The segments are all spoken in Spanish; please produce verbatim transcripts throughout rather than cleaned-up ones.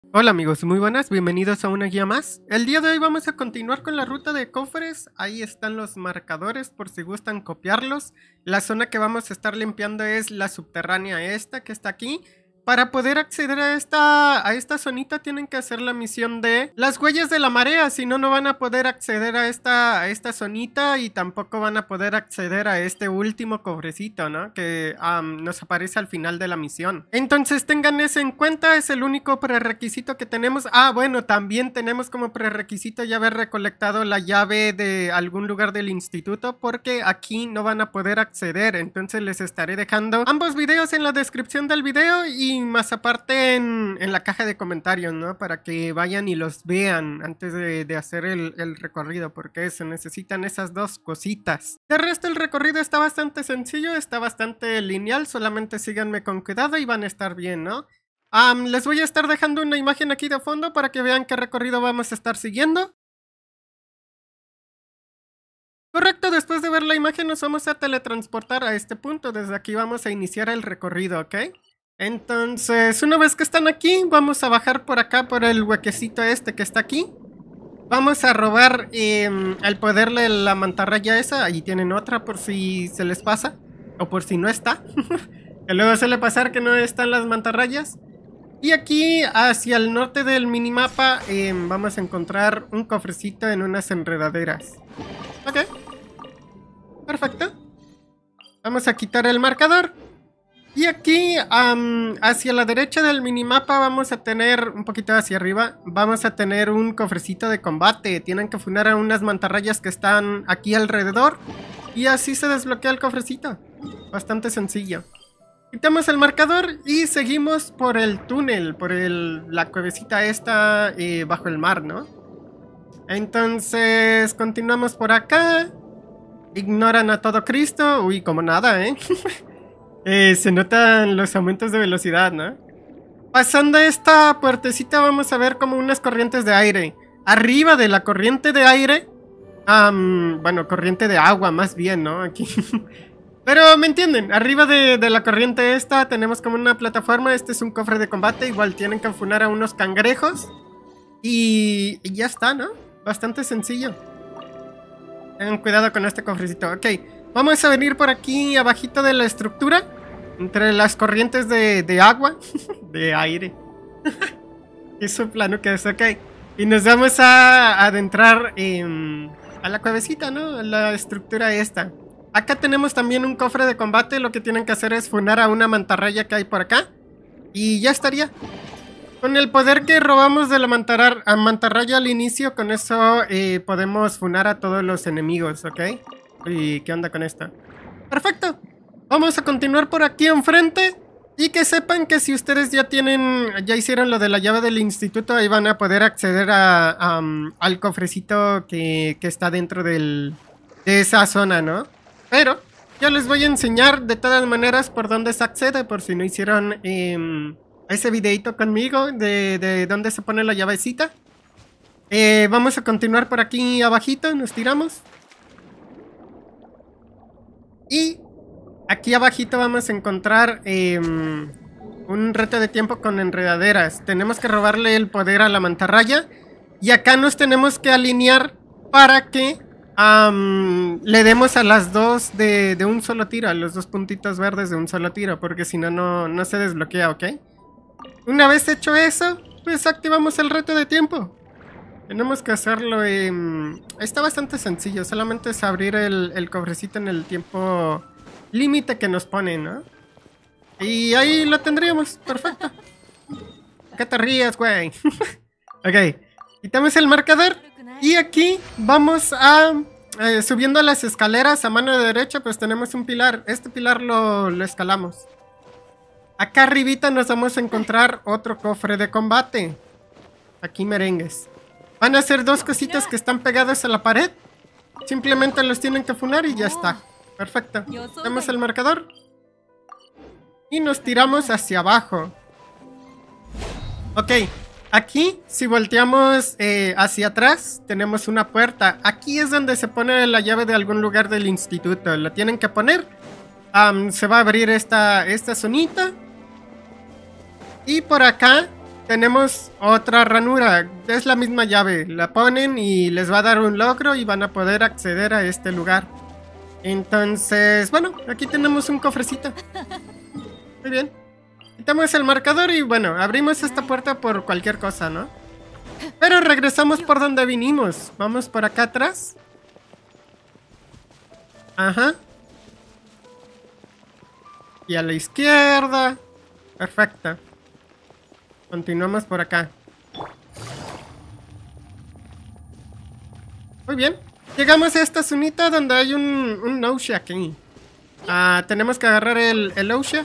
Hola amigos, muy buenas, bienvenidos a una guía más. El día de hoy vamos a continuar con la ruta de cofres. Ahí están los marcadores por si gustan copiarlos. La zona que vamos a estar limpiando es la subterránea esta que está aquí. Para poder acceder a esta, a esta zonita tienen que hacer la misión de las huellas de la marea, si no, no van a poder acceder a esta, a esta zonita y tampoco van a poder acceder a este último cofrecito, ¿no? Que um, nos aparece al final de la misión. Entonces tengan eso en cuenta, es el único prerequisito que tenemos. Ah, bueno, también tenemos como prerequisito ya haber recolectado la llave de algún lugar del instituto, porque aquí no van a poder acceder. Entonces les estaré dejando ambos videos en la descripción del video y más aparte en, en la caja de comentarios, ¿no? Para que vayan y los vean antes de, de hacer el, el recorrido, porque se necesitan esas dos cositas. De resto el recorrido está bastante sencillo, está bastante lineal, solamente síganme con cuidado y van a estar bien, ¿no? Um, les voy a estar dejando una imagen aquí de fondo para que vean qué recorrido vamos a estar siguiendo. Correcto, después de ver la imagen nos vamos a teletransportar a este punto. Desde aquí vamos a iniciar el recorrido, ¿ok? Entonces, una vez que están aquí, vamos a bajar por acá, por el huequecito este que está aquí. Vamos a robar eh, el poder de la mantarraya esa. Ahí tienen otra por si se les pasa. O por si no está. Que luego suele pasar que no están las mantarrayas. Y aquí, hacia el norte del minimapa, eh, vamos a encontrar un cofrecito en unas enredaderas. Ok. Perfecto. Vamos a quitar el marcador. Y aquí, um, hacia la derecha del minimapa vamos a tener, un poquito hacia arriba, vamos a tener un cofrecito de combate. Tienen que funar a unas mantarrayas que están aquí alrededor. Y así se desbloquea el cofrecito. Bastante sencillo. Quitamos el marcador y seguimos por el túnel, por el, la cuevecita esta eh, bajo el mar, ¿no? Entonces, continuamos por acá. Ignoran a todo Cristo. Uy, como nada, ¿eh? Eh, se notan los aumentos de velocidad, ¿no? Pasando esta puertecita vamos a ver como unas corrientes de aire. Arriba de la corriente de aire, um, bueno, corriente de agua más bien, ¿no? Aquí. Pero me entienden, arriba de, de la corriente esta tenemos como una plataforma. Este es un cofre de combate, igual tienen que funar a unos cangrejos. Y, y ya está, ¿no? Bastante sencillo. Tengan cuidado con este cofrecito, ok. Vamos a venir por aquí abajito de la estructura, entre las corrientes de, de agua, de aire. Es un plano que es, ok. Y nos vamos a adentrar en, a la cuevecita, ¿no? A la estructura esta. Acá tenemos también un cofre de combate, lo que tienen que hacer es funar a una mantarraya que hay por acá. Y ya estaría. Con el poder que robamos de la mantar a mantarraya al inicio, con eso eh, podemos funar a todos los enemigos, ¿ok? ¿Y qué onda con esta? Perfecto. Vamos a continuar por aquí enfrente. Y que sepan que si ustedes ya tienen, ya hicieron lo de la llave del instituto, ahí van a poder acceder a, a, um, al cofrecito que, que está dentro del, de esa zona, ¿no? Pero yo les voy a enseñar de todas maneras por dónde se accede, por si no hicieron eh, ese videito conmigo de, de dónde se pone la llavecita. Eh, vamos a continuar por aquí abajito, nos tiramos. Y aquí abajito vamos a encontrar eh, un reto de tiempo con enredaderas. Tenemos que robarle el poder a la mantarraya. Y acá nos tenemos que alinear para que um, le demos a las dos de, de un solo tiro. A los dos puntitos verdes de un solo tiro. Porque si no, no, no se desbloquea, ¿ok? Una vez hecho eso, pues activamos el reto de tiempo. Tenemos que hacerlo. Eh, está bastante sencillo. Solamente es abrir el, el cofrecito en el tiempo límite que nos pone, ¿no? Y ahí lo tendríamos. Perfecto. ¿Qué te ríes, güey? Ok. Quitamos el marcador. Y aquí vamos a... Eh, subiendo las escaleras a mano derecha, pues tenemos un pilar. Este pilar lo, lo escalamos. Acá arribita nos vamos a encontrar otro cofre de combate. Aquí merengues. Van a ser dos cositas que están pegadas a la pared. Simplemente los tienen que funar y ya está. Perfecto. Damos el marcador. Y nos tiramos hacia abajo. Ok. Aquí, si volteamos eh, hacia atrás, tenemos una puerta. Aquí es donde se pone la llave de algún lugar del instituto. La tienen que poner. Um, se va a abrir esta, esta zonita. Y por acá tenemos otra ranura. Es la misma llave. La ponen y les va a dar un logro y van a poder acceder a este lugar. Entonces, bueno, aquí tenemos un cofrecito. Muy bien. Quitamos el marcador y bueno, abrimos esta puerta por cualquier cosa, ¿no? Pero regresamos por donde vinimos. Vamos por acá atrás. Ajá. Y a la izquierda. Perfecto. Continuamos por acá. Muy bien. Llegamos a esta zonita donde hay un, un Osha aquí. Ah, tenemos que agarrar el, el Osha.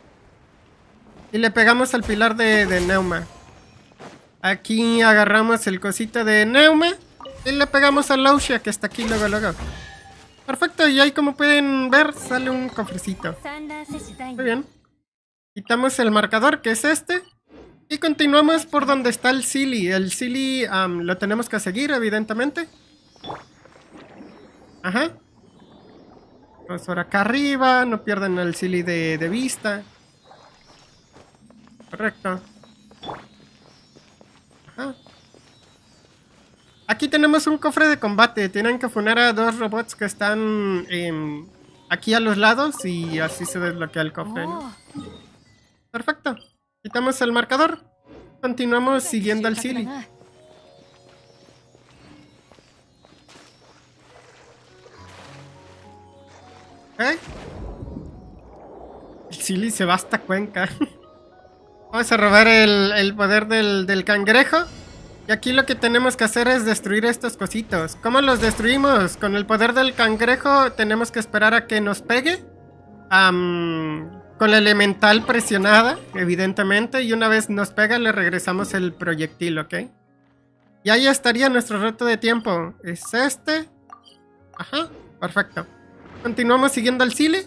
Y le pegamos al pilar de, de Neuma. Aquí agarramos el cosito de Neuma. Y le pegamos al Osha que está aquí luego, luego. Perfecto, y ahí como pueden ver sale un cofrecito. Muy bien. Quitamos el marcador que es este. Y continuamos por donde está el Silly. El Silly um, lo tenemos que seguir, evidentemente. Ajá. Vamos por acá arriba. No pierdan el Silly de, de vista. Correcto. Ajá. Aquí tenemos un cofre de combate. Tienen que funar a dos robots que están eh, aquí a los lados. Y así se desbloquea el cofre, ¿no? Perfecto. Quitamos el marcador. Continuamos siguiendo al Silly. ¿Eh? El Silly se va hasta Cuenca. Vamos a robar el, el poder del, del cangrejo. Y aquí lo que tenemos que hacer es destruir estos cositos. ¿Cómo los destruimos? Con el poder del cangrejo tenemos que esperar a que nos pegue. Um, con la elemental presionada, evidentemente. Y una vez nos pega le regresamos el proyectil, ¿ok? Y ahí estaría nuestro reto de tiempo. Es este. Ajá, perfecto. Continuamos siguiendo al Silly.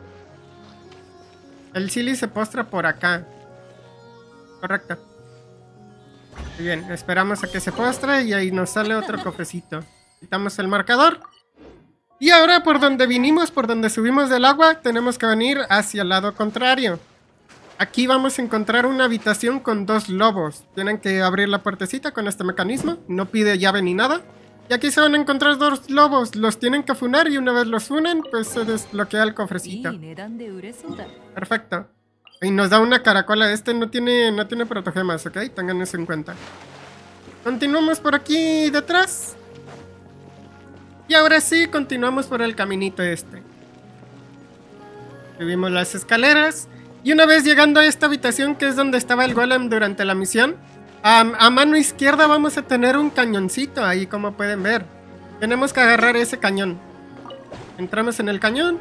El Silly se postra por acá. Correcto. Muy bien, esperamos a que se postre y ahí nos sale otro cofrecito. Quitamos el marcador. Y ahora por donde vinimos, por donde subimos del agua, tenemos que venir hacia el lado contrario. Aquí vamos a encontrar una habitación con dos lobos. Tienen que abrir la puertecita con este mecanismo. No pide llave ni nada. Y aquí se van a encontrar dos lobos. Los tienen que funar y una vez los funen, pues se desbloquea el cofrecito. Perfecto. Y nos da una caracola. Este no tiene, no tiene protogemas, ¿ok? Tengan eso en cuenta. Continuamos por aquí detrás. Y ahora sí, continuamos por el caminito este. Subimos las escaleras. Y una vez llegando a esta habitación, que es donde estaba el golem durante la misión, a, a mano izquierda vamos a tener un cañoncito ahí, como pueden ver. Tenemos que agarrar ese cañón. Entramos en el cañón.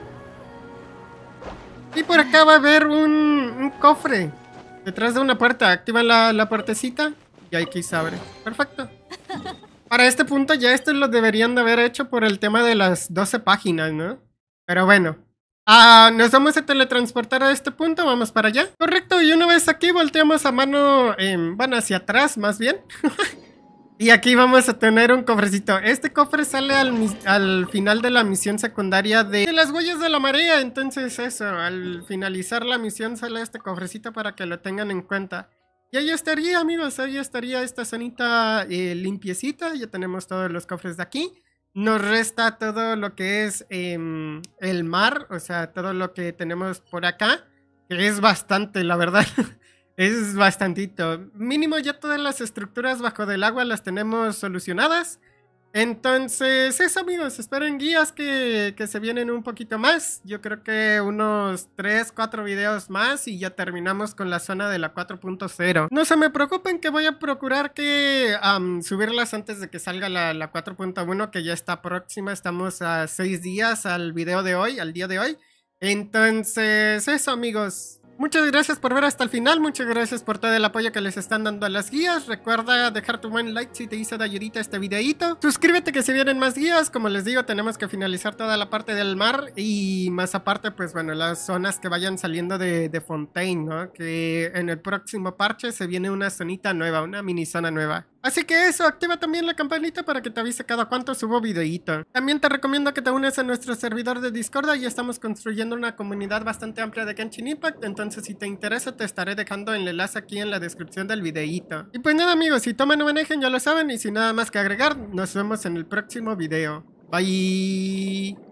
Y por acá va a haber un, un cofre. Detrás de una puerta. Activan la, la puertecita. Y aquí se abre. Perfecto. Para este punto ya esto lo deberían de haber hecho por el tema de las doce páginas, ¿no? Pero bueno. Ah, nos vamos a teletransportar a este punto. Vamos para allá. Correcto. Y una vez aquí volteamos a mano... Eh, bueno, hacia atrás más bien. Y aquí vamos a tener un cofrecito. Este cofre sale al, al final de la misión secundaria de, de las huellas de la marea. Entonces eso, al finalizar la misión sale este cofrecito para que lo tengan en cuenta. Y ahí estaría, amigos, ahí estaría esta zonita eh, limpiecita. Ya tenemos todos los cofres de aquí. Nos resta todo lo que es eh, el mar, o sea, todo lo que tenemos por acá. Que es bastante, la verdad. Es bastantito. Mínimo ya todas las estructuras bajo del agua las tenemos solucionadas. Entonces, eso, amigos, esperen guías que, que se vienen un poquito más. Yo creo que unos tres, cuatro videos más y ya terminamos con la zona de la cuatro punto cero. No se me preocupen que voy a procurar que um, subirlas antes de que salga la, la cuatro punto uno, que ya está próxima. Estamos a seis días al video de hoy, al día de hoy. Entonces, eso, amigos. Muchas gracias por ver hasta el final, muchas gracias por todo el apoyo que les están dando a las guías. Recuerda dejar tu buen like si te hizo de ayudita este videito. Suscríbete que se vienen más guías, como les digo, tenemos que finalizar toda la parte del mar. Y más aparte, pues bueno, las zonas que vayan saliendo de, de Fontaine, ¿no? Que en el próximo parche se viene una zonita nueva, una mini zona nueva. Así que eso, activa también la campanita para que te avise cada cuánto subo videíto. También te recomiendo que te unes a nuestro servidor de Discord, y estamos construyendo una comunidad bastante amplia de Genshin Impact, entonces si te interesa te estaré dejando el enlace aquí en la descripción del videíto. Y pues nada amigos, si toman o manejen ya lo saben, y sin nada más que agregar, nos vemos en el próximo video. Bye.